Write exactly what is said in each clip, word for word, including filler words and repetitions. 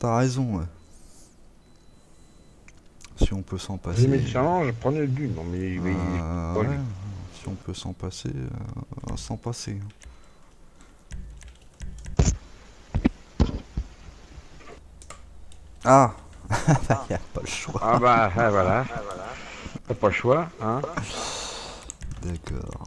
t'as raison, ouais. Si on peut s'en passer... J'ai mis le challenge, prenez le but. Non mais il va y... Euh, Oh, ouais, lui. si on peut s'en passer, euh, s'en passer. Ah. Bah, y a pas le choix. Ah bah ah, voilà. T'as pas le choix, hein. D'accord.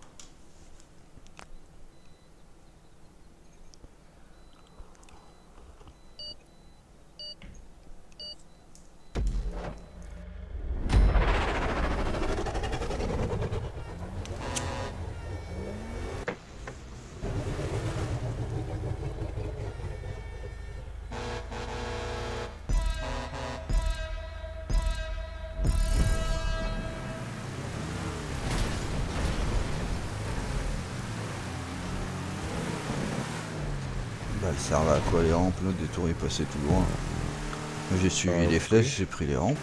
Bah, elle servait à quoi les rampes? Le détour est passé tout loin. J'ai suivi Bah, les ok. flèches, j'ai pris les rampes.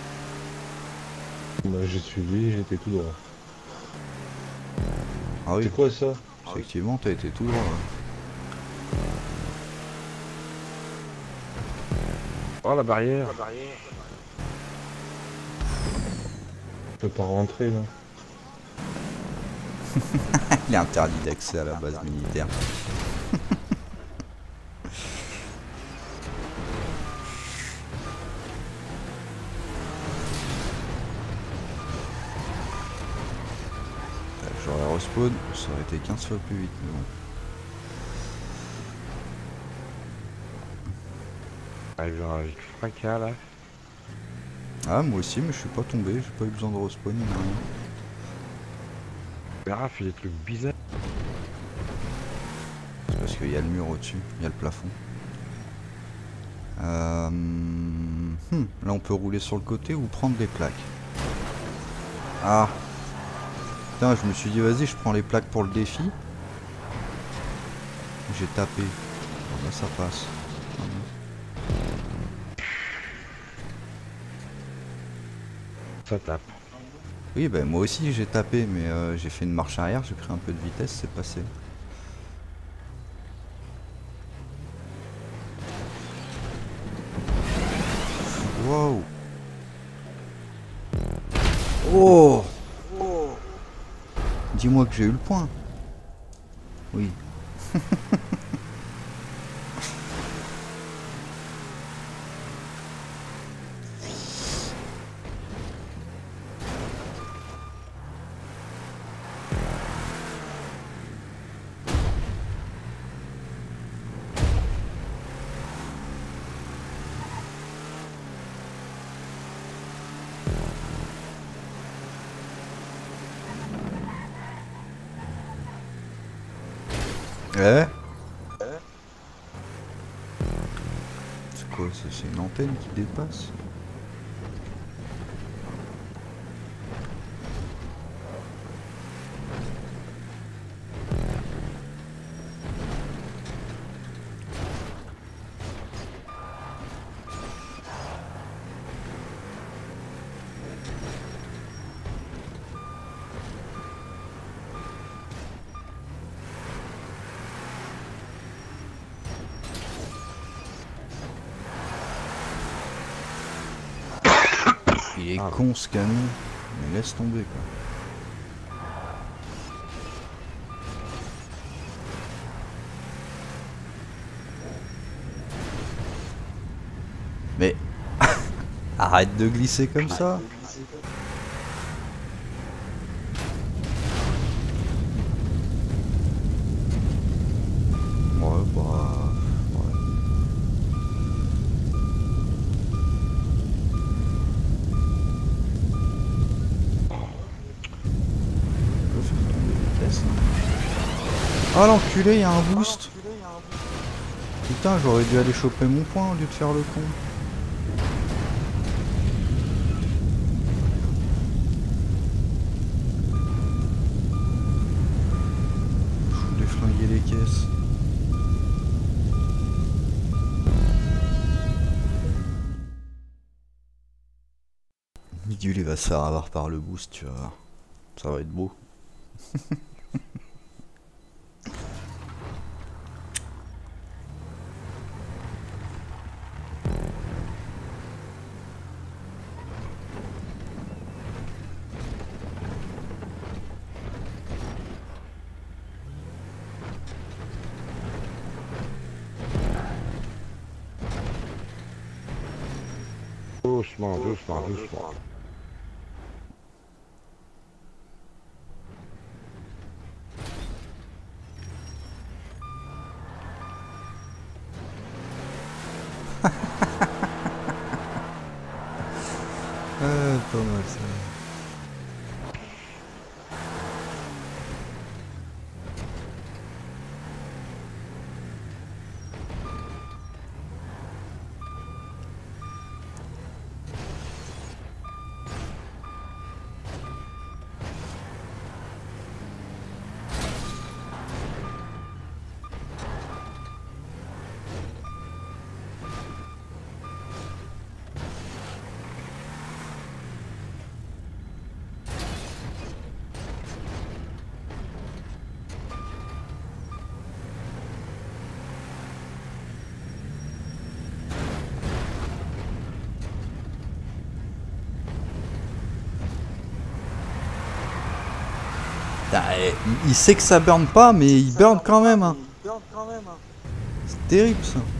Bah, j'ai suivi, j'étais tout droit. Ah oui, C'est quoi ça? effectivement, t'as été tout droit. Ouais. Oh la barrière. Je peux pas rentrer là. Il est interdit d'accès à la base militaire. J'aurais respawn, ça aurait été quinze fois plus vite, mais bon. Ah, genre avec fracas là. Ah, moi aussi, mais je suis pas tombé, j'ai pas eu besoin de respawn ni rien. Grave, fait des trucs bizarres. C'est parce qu'il y a le mur au-dessus, il y a le plafond. Euh... hmm, Là, on peut rouler sur le côté ou prendre des plaques. Ah. Putain, je me suis dit, vas-y, je prends les plaques pour le défi. J'ai tapé. Bon, là, ça passe. Ça tape. Oui, ben moi aussi j'ai tapé, mais euh, j'ai fait une marche arrière, j'ai pris un peu de vitesse, c'est passé. Wow. Oh. Dis-moi que j'ai eu le point. Oui. Eh? C'est quoi ça? C'est une antenne qui dépasse? Il est Ah. con ce camion. Mais laisse tomber quoi. Mais arrête de glisser comme ça. Ouais, bah... ouais. On peut faire tomber la vitesse. Ah l'enculé, il y a un boost. Putain, j'aurais dû aller choper mon point au lieu de faire le con. Je voulais flinguer les caisses. Midul il va se faire avoir par le boost, tu vas voir. Ça va être beau. Doucement, doucement, doucement. Ah, pas mal ça. Il sait que ça burn pas, mais il burn quand même. Hein. C'est terrible ça.